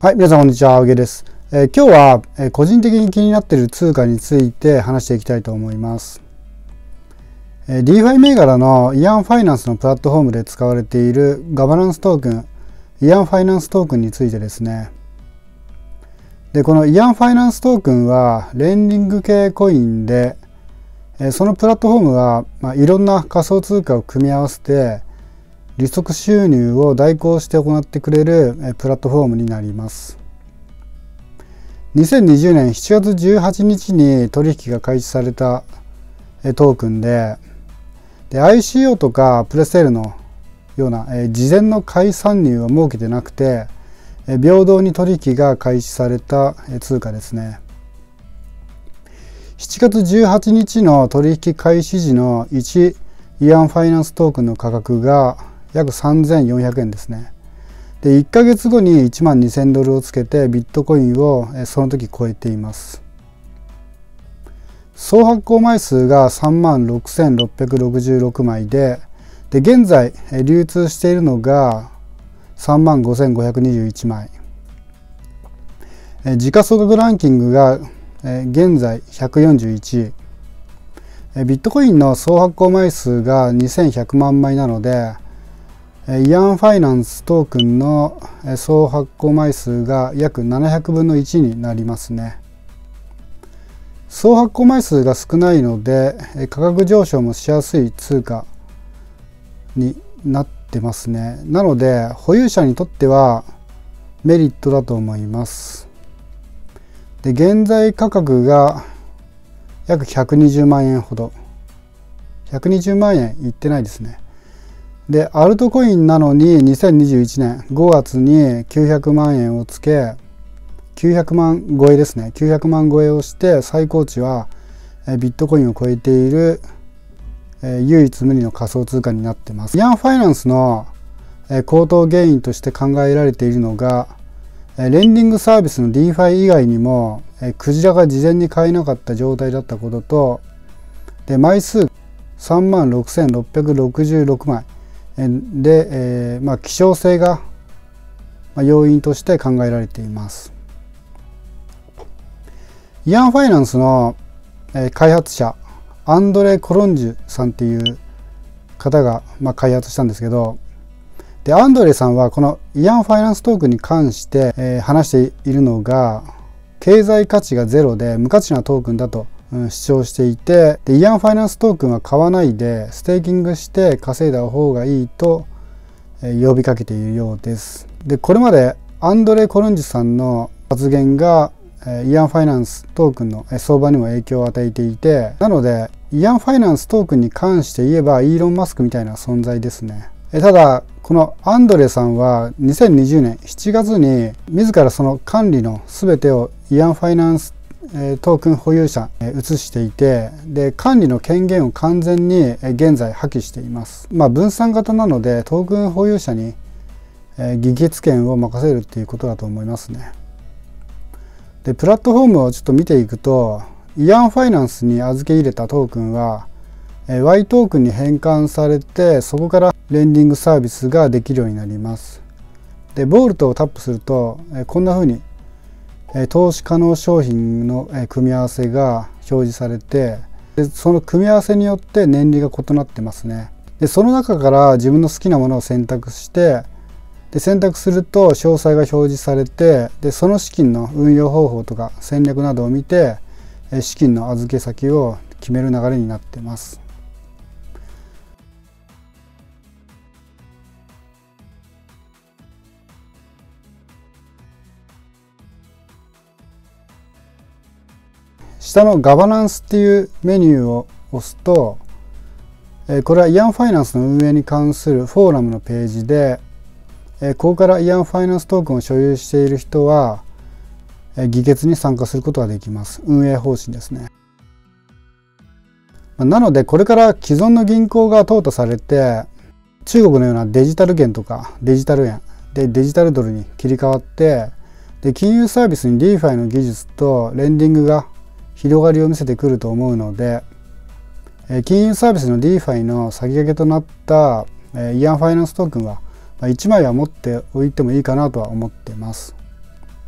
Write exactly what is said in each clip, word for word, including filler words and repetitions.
はい、皆さんこんにちは、あげです。えー、今日は、えー、個人的に気になっている通貨について話していきたいと思います。えー、ディーファイ 銘柄のイアンファイナンスのプラットフォームで使われているガバナンストークン、イアンファイナンストークンについてですね。で、このイアンファイナンストークンはレンディング系コインで、えー、そのプラットフォームは、まあ、いろんな仮想通貨を組み合わせて利息収入を代行して行ってくれるプラットフォームになります。にせんにじゅうねんしちがつじゅうはちにちに取引が開始されたトークンで、で アイシーオー とかプレセールのような事前の買い参入を設けてなくて、平等に取引が開始された通貨ですね。しちがつじゅうはちにちの取引開始時のいちイアンファイナンストークンの価格が約さんぜんよんひゃくえんですね。で、いっかげつごにいちまんにせんドルをつけてビットコインをその時超えています。総発行枚数がさんまんろくせんろっぴゃくろくじゅうろくまいで、で現在流通しているのがさんまんごせんごひゃくにじゅういちまい。時価総額ランキングが現在ひゃくよんじゅういちい。ビットコインの総発行枚数がにせんひゃくまんまいなので、イアンファイナンストークンの総発行枚数が約ななひゃくぶんのいちになりますね。総発行枚数が少ないので価格上昇もしやすい通貨になってますね。なので保有者にとってはメリットだと思います。で、現在価格が約ひゃくにじゅうまんえんほど。ひゃくにじゅうまんえんいってないですね。で、アルトコインなのににせんにじゅういちねんごがつにきゅうひゃくまんえんをつけ、きゅうひゃくまん超えですね。きゅうひゃくまん超えをして最高値はビットコインを超えている唯一無二の仮想通貨になっています。イアンファイナンスの高騰原因として考えられているのが、レンディングサービスの ディーファイ 以外にもクジラが事前に買えなかった状態だったことと、で枚数さんまんろくせんろっぴゃくろくじゅうろくまいで、えーまあ、希少性が要因として考えられています。イアンファイナンスの開発者アンドレ・コロンジュさんっていう方がまあ開発したんですけど、でアンドレさんはこのイアンファイナンストークンに関して、えー、話しているのが経済価値がゼロで無価値なトークンだと主張していて、でイアンファイナンストークンは買わないでステーキングして稼いだ方がいいと呼びかけているようです。でこれまでアンドレ・コロンジュさんの発言がイアンファイナンストークンの相場にも影響を与えていて、なのでイアンファイナンストークンに関して言えばイーロン・マスクみたいな存在ですね。ただこのアンドレさんはにせんにじゅうねんしちがつに自らその管理の全てをイアンファイナンストークン保有者に移していて、で管理の権限を完全に現在破棄しています。まあ分散型なのでトークン保有者に議決権を任せるっていうことだと思いますね。でプラットフォームをちょっと見ていくと、イアンファイナンスに預け入れたトークンは Y トークンに変換されて、そこからレンディングサービスができるようになります。でボルトをタップするとこんな風に投資可能商品の組み合わせが表示されて、でその組み合わせによって年利が異なってますね。でその中から自分の好きなものを選択して、で選択すると詳細が表示されて、でその資金の運用方法とか戦略などを見て資金の預け先を決める流れになっています。下のガバナンスっていうメニューを押すと、これはイアンファイナンスの運営に関するフォーラムのページで、ここからイアンファイナンストークンを所有している人は議決に参加することができます。運営方針ですね。なのでこれから既存の銀行が淘汰されて、中国のようなデジタル元とかデジタル円でデジタルドルに切り替わって、で金融サービスに ディーファイ の技術とレンディングが広がりを見せてくると思うので、金融サービスの ディーファイ の先駆けとなったイアンファイナンストークンはいちまいは持っておいてもいいかなとは思っています。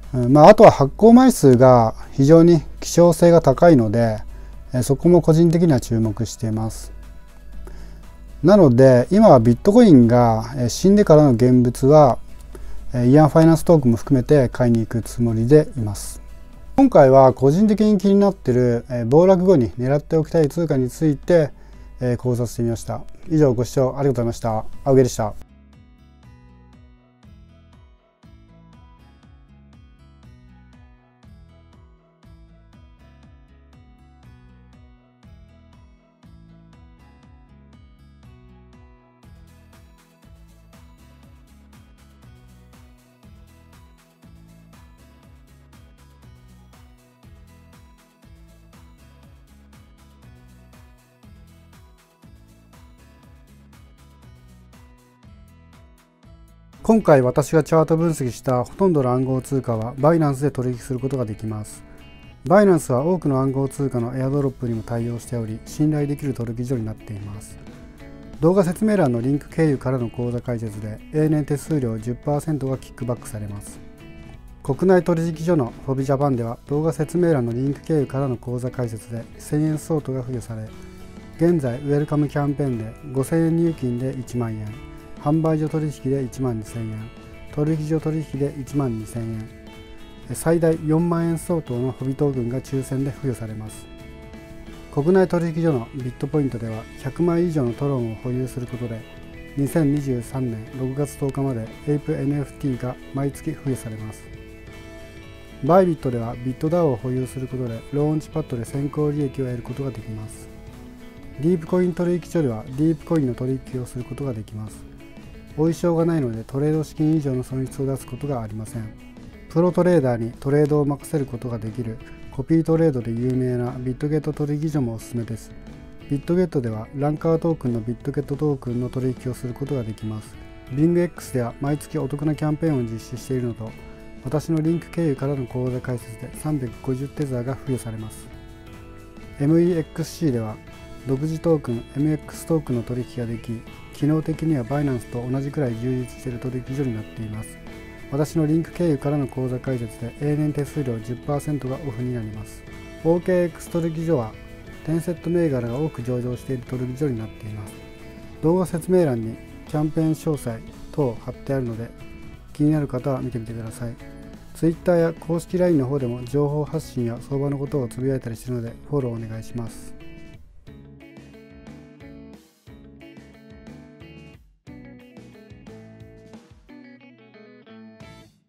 まあ、あとは発行枚数が非常に希少性が高いので、そこも個人的には注目しています。なので今はビットコインが死んでからの現物はイアンファイナンストークンも含めて買いに行くつもりでいます。今回は個人的に気になっている暴落後に狙っておきたい通貨について考察してみました。以上ご視聴ありがとうございました。青毛でした。今回私がチャート分析したほとんどの暗号通貨はバイナンスで取引することができます。バイナンスは多くの暗号通貨のエアドロップにも対応しており、信頼できる取引所になっています。動画説明欄のリンク経由からの口座開設で永年手数料 じゅっパーセント がキックバックされます。国内取引所のフォビジャパンでは動画説明欄のリンク経由からの口座開設でせんえん相当が付与され、現在ウェルカムキャンペーンでごせんえん入金でいちまんえん、販売所取引でいちまんにせんえん、取引所取引でいちまんにせんえん、最大よんまんえん相当のホビトークンが抽選で付与されます。国内取引所のビットポイントではひゃくまい以上のトロンを保有することで、にせんにじゅうさんねんろくがつとおかまで エイプエヌエフティー が毎月付与されます。バイビットではビットダウを保有することでローンチパッドで先行利益を得ることができます。ディープコイン取引所ではディープコインの取引をすることができます。お衣装がないのでトレード資金以上の損失を出すことがありません。プロトレーダーにトレードを任せることができるコピートレードで有名なビットゲット取引所もおすすめです。ビットゲットではランカートークンのビットゲットトークンの取引をすることができます。ビング X では毎月お得なキャンペーンを実施しているのと、私のリンク経由からの口座開設でさんびゃくごじゅうテザーが付与されます。エムイーエックスシー では独自トークン エムエックス トークンの取引ができ、機能的にはバイナンスと同じくらい充実している取引所になっています。私のリンク経由からの口座開設で永年手数料 じゅっパーセント がオフになります。オーケーエックス 取引所はテンセット銘柄が多く上場している取引所になっています。動画説明欄にキャンペーン詳細等貼ってあるので、気になる方は見てみてください。Twitter や公式 ライン の方でも情報発信や相場のことをつぶやいたりしているのでフォローお願いします。